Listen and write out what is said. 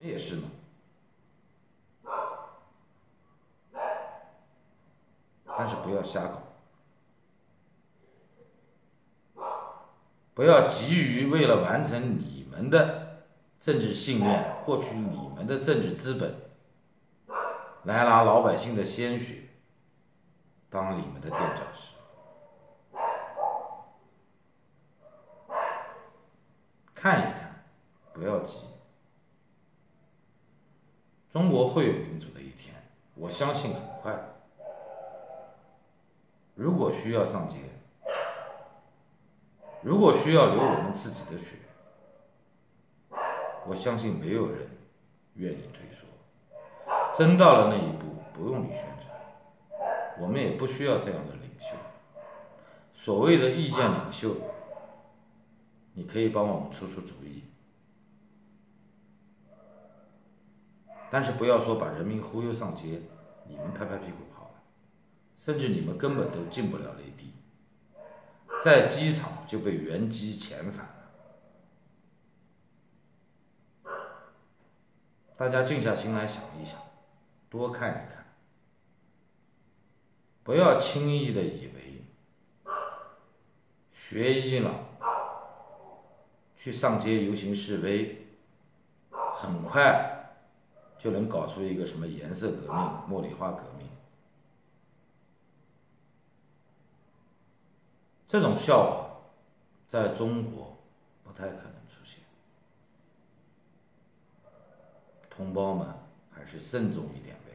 也是嘛。但是不要瞎搞，不要急于为了完成你们的政治信念，获取你们的政治资本，来拿老百姓的鲜血当你们的垫脚石。看一看，不要急。中国会有民主的一天，我相信很快。如果需要上街，如果需要流我们自己的血，我相信没有人愿意退缩。真到了那一步，不用你宣传，我们也不需要这样的领袖。所谓的意见领袖，你可以帮我们出出主意，但是不要说把人民忽悠上街，你们拍拍屁股跑了，甚至你们根本都进不了内地，在机场就被原机遣返了。大家静下心来想一想，多看一看，不要轻易的以为学医了去上街游行示威，很快就能搞出一个什么颜色革命、茉莉花革命。这种笑话在中国不太可能出现，同胞们还是慎重一点吧。